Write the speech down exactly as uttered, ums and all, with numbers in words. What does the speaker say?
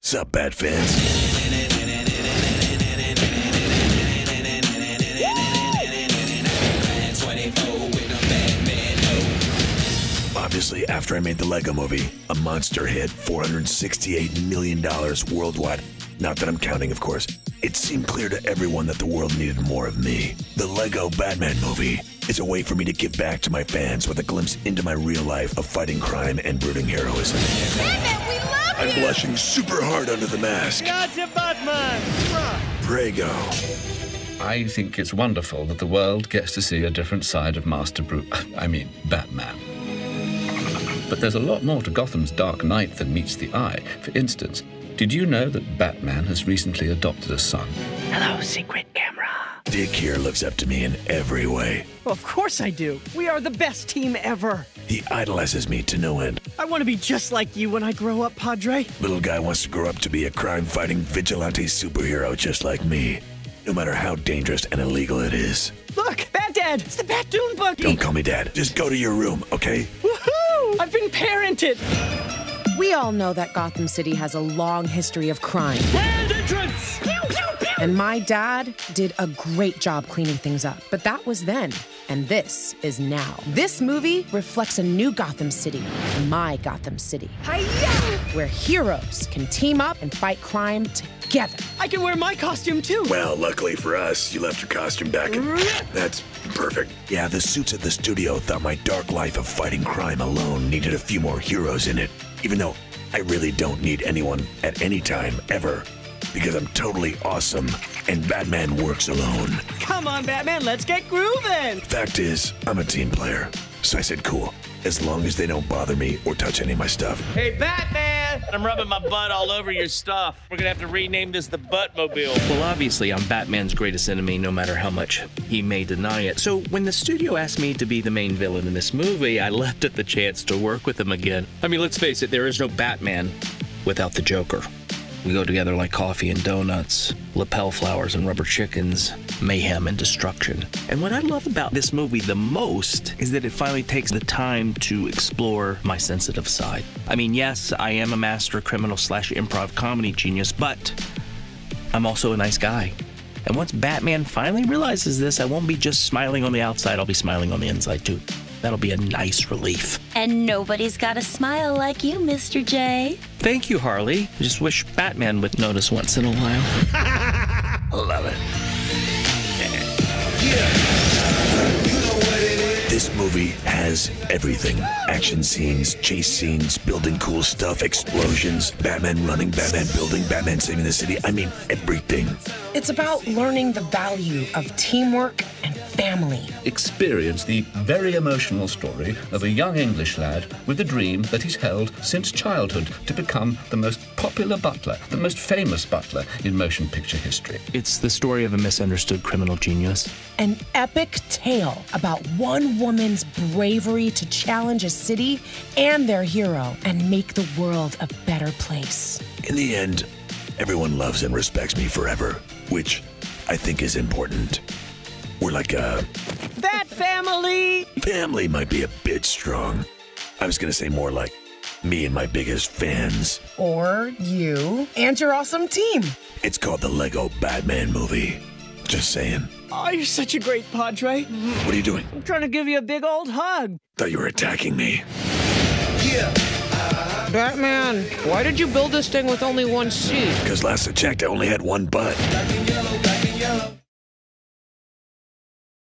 Sup, Bat fans? Obviously, after I made the Lego Movie, a monster hit four hundred sixty-eight million dollars worldwide. Not that I'm counting, of course. It seemed clear to everyone that the world needed more of me. The Lego Batman Movie is a way for me to give back to my fans with a glimpse into my real life of fighting crime and brooding heroism. Batman, we love I'm you! blushing super hard under the mask. Gotcha, Batman! Prego. I think it's wonderful that the world gets to see a different side of Master Bruce. I mean, Batman. But there's a lot more to Gotham's Dark Knight than meets the eye. For instance, did you know that Batman has recently adopted a son? Hello, secret camera. Dick here looks up to me in every way. Well, of course I do. We are the best team ever. He idolizes me to no end. I want to be just like you when I grow up, Padre. Little guy wants to grow up to be a crime-fighting vigilante superhero just like me, no matter how dangerous and illegal it is. Look, Bat Dad, it's the Bat Dune Buggy. Don't call me Dad. Just go to your room, okay? Woohoo! I've been parented. We all know that Gotham City has a long history of crime. Grand entrance! Pew, pew, pew! And my dad did a great job cleaning things up. But that was then, and this is now. This movie reflects a new Gotham City, my Gotham City. Hi-ya! Where heroes can team up and fight crime together. I can wear my costume too. Well, luckily for us, you left your costume back in. That's perfect. Yeah, the suits at the studio thought my dark life of fighting crime alone needed a few more heroes in it. Even though I really don't need anyone at any time, ever. Because I'm totally awesome, and Batman works alone. Come on, Batman, let's get grooving. Fact is, I'm a team player. So I said, cool, as long as they don't bother me or touch any of my stuff. Hey, Batman! I'm rubbing my butt all over your stuff. We're gonna have to rename this the Buttmobile. Well, obviously, I'm Batman's greatest enemy, no matter how much he may deny it. So when the studio asked me to be the main villain in this movie, I leapt at the chance to work with him again. I mean, let's face it, there is no Batman without the Joker. We go together like coffee and donuts, lapel flowers and rubber chickens, mayhem and destruction. And what I love about this movie the most is that it finally takes the time to explore my sensitive side. I mean, yes, I am a master criminal slash improv comedy genius, but I'm also a nice guy. And once Batman finally realizes this, I won't be just smiling on the outside, I'll be smiling on the inside too. That'll be a nice relief. And nobody's got a smile like you, Mister J. Thank you, Harley. I just wish Batman would notice once in a while. Love it. This movie has everything. Action scenes, chase scenes, building cool stuff, explosions, Batman running, Batman building, Batman saving the city. I mean, everything. It's about learning the value of teamwork and family. Experience the very emotional story of a young English lad with a dream that he's held since childhood to become the most popular butler, the most famous butler in motion picture history. It's the story of a misunderstood criminal genius. An epic tale about one woman's bravery to challenge a city and their hero and make the world a better place. In the end, everyone loves and respects me forever, which I think is important. We're like a... Bat family! Family might be a bit strong. I was gonna say more like me and my biggest fans. Or you and your awesome team. It's called the Lego Batman Movie. Just saying. Oh, you're such a great Padre. What are you doing? I'm trying to give you a big old hug. Thought you were attacking me. Batman, why did you build this thing with only one seat? Because last I checked, I only had one butt.